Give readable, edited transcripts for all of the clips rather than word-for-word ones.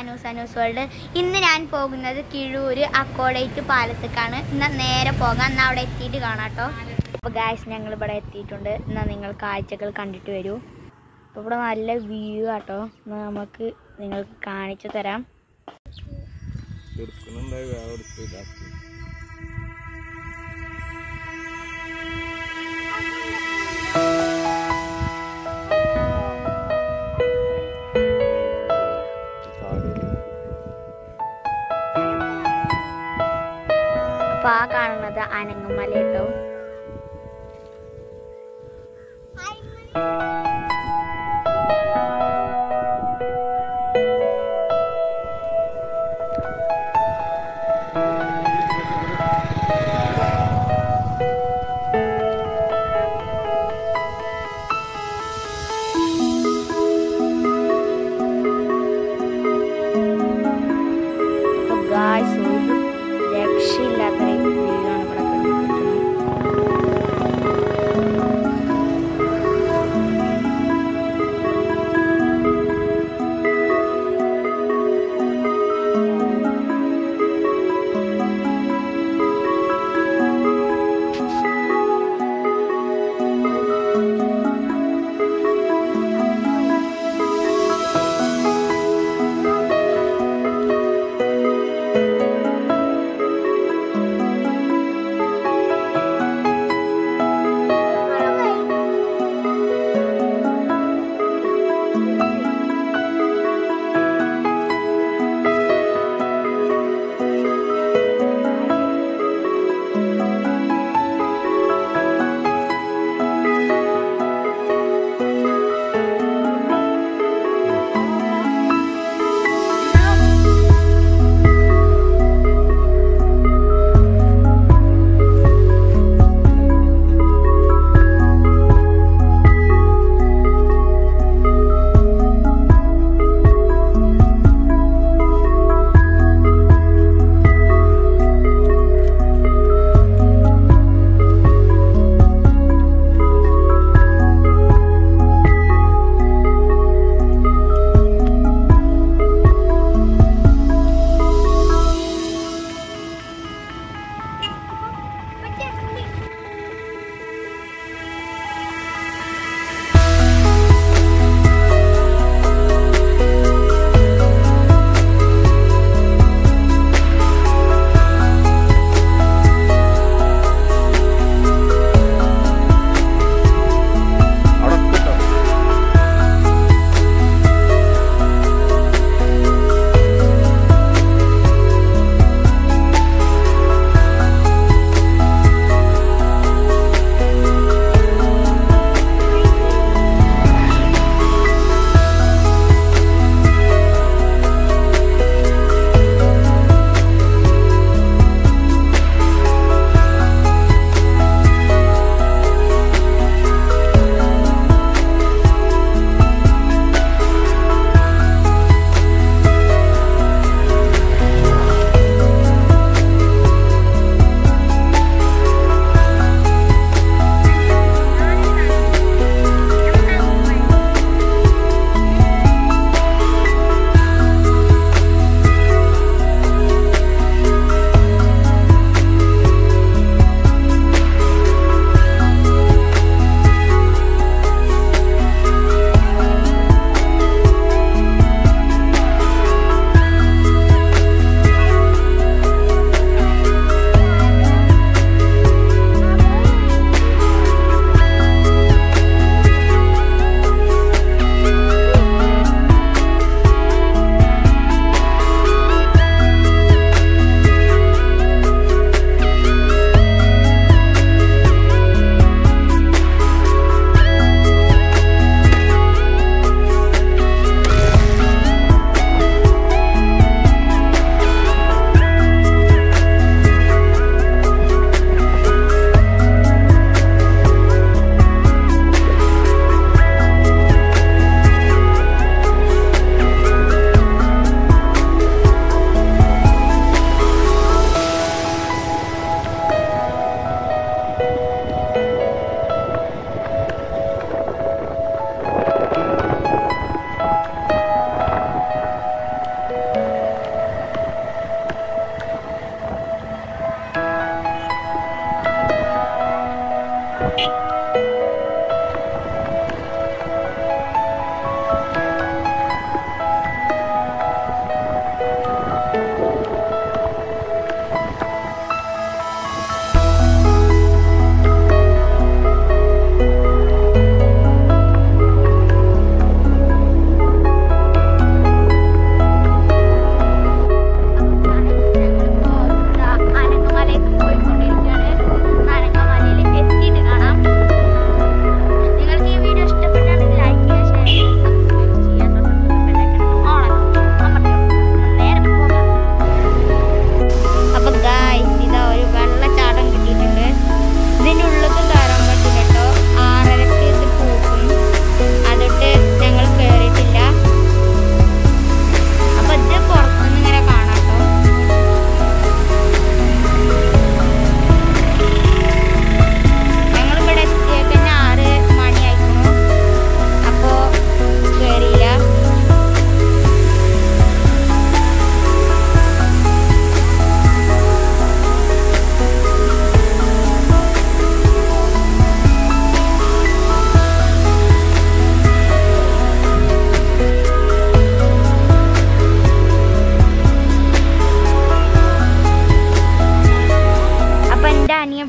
Sanoos world. ഇന്ന് ഞാൻ പോകുന്നത് കിഴൂര് അക്കോഡേറ്റ് പാലത്തേക്കാണ്. എന്നാൽ നേരെ പോകാം. എന്നാൽ അവിടെ എത്തിയിട്ട് കാണാം കേട്ടോ. അപ്പോൾ ഗായ്സ് ഞങ്ങൾ ഇവിടെ എത്തിയിട്ടുണ്ട്. എന്നാൽ നിങ്ങൾ കാഴ്ചകൾ കണ്ടിട്ട് വരൂ. അപ്പോൾ ഇവിടെ നല്ല വ്യൂ ആട്ടോ. എന്നാൽ നമുക്ക് നിങ്ങൾക്ക് കാണിച്ചു തരാം. അപ്പോൾ ആ കാണുന്നത് അനങ്ങുമല കേട്ടോ. ഗായ്സ് ഒരു രക്ഷയില്ലാത്ത വീടാണ് ഇവിടെ കണ്ടിട്ടുള്ളത്.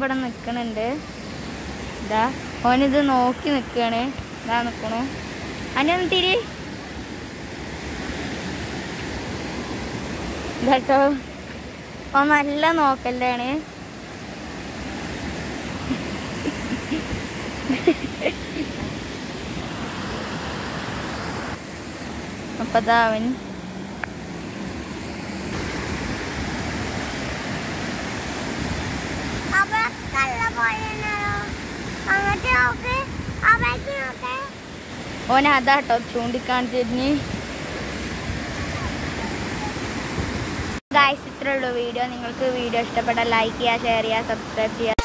ഇവിടെ നിൽക്കണുണ്ട്. ഇതാ ഓനിത് നോക്കി നിൽക്കുകയാണ്. ഇതാ നിൽക്കണു. അതിനൊന്ന് തിരി ഇതാട്ടോ. ഓ നല്ല നോക്കല്ലാണ്. അപ്പൊ അതാ അവൻ ഓന അതാട്ടോ ചൂണ്ടിക്കാണിച്ചിരുന്ന്. ഗായ്സ് ഇത്രേ ഉള്ളൂ വീഡിയോ. നിങ്ങൾക്ക് വീഡിയോ ഇഷ്ടപ്പെട്ടാൽ ലൈക്ക് ചെയ്യുക, ഷെയർ ചെയ്യുക, സബ്സ്ക്രൈബ് ചെയ്യുക.